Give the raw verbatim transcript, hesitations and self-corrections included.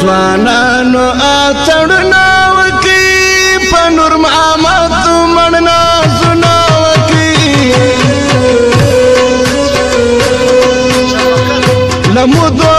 ځوانانو اڅړنا وکي په نور محمد مړنا سنا وکي لمو